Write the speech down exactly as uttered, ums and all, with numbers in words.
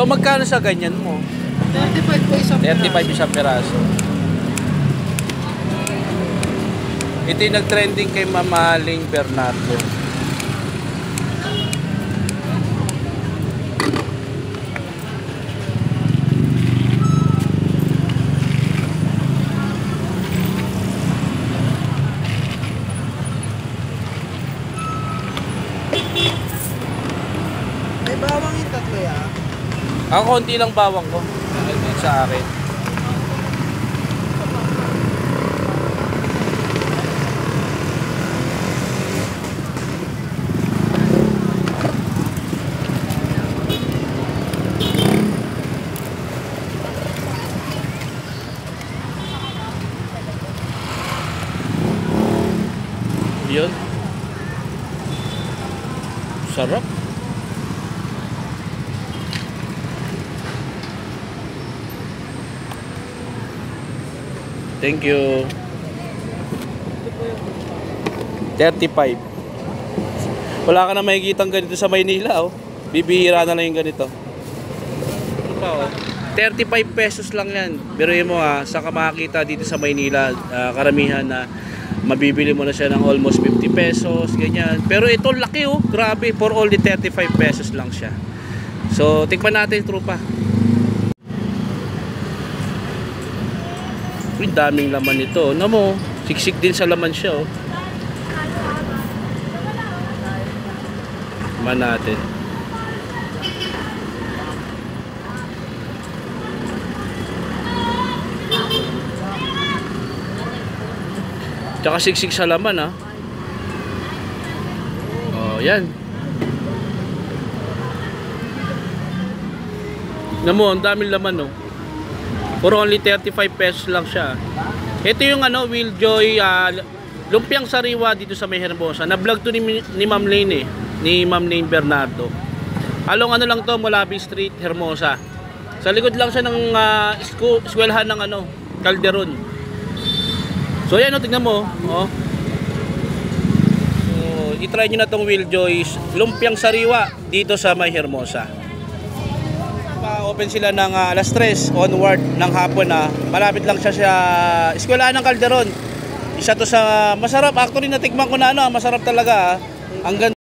So magkano sa ganyan mo? thirty-five po isang piraso. thirty-five isang piraso. Ito yung nag-trending kay Mamaling Bernardo. May bawang yung tatlo ya. Ako konti lang bawang ko. Dahil sa akin. Yun. Sarap. Thank you. thirty-five. Wala ka na makikitang ganito sa Maynila, oh. Bibihira na lang yung ganito. Ito pa, oh. thirty-five pesos lang yan. Pero yun mo, ha, saan ka makakita dito sa Maynila, uh, karamihan na mabibili mo na siya ng almost fifty pesos, ganyan. Pero ito laki, oh. Grabe, for only thirty-five pesos lang siya. So, tikman natin, trupa. Uy, daming laman nito. Ano mo, siksik din sa laman siya, oh. Tikman natin. Tsaka siksik sa laman, ha. Oh, yan. Ano mo, ang daming laman, oh. For only thirty-five pesos lang siya. Ito yung ano, Will Joy uh, lumpiang sariwa dito sa May Hermosa. Na-vlog to ni, ni Ma'am Lane, eh. Ni Ma'am Lane Bernardo. Along ano lang to, Molabi Street, Hermosa. Sa likod lang siya ng uh, school, eskwelahan ng ano, Calderon. So yan, oh, tignan mo, oh. So, i-try nyo na tong Will Joy's lumpiang sariwa dito sa May Hermosa. Open sila ng uh, alas tres onward ng hapon, na malapit lang siya sa eskwelahan ng Calderon. Isa to sa masarap, actually natikman ko na, ano, masarap talaga, ah. Ang ganda.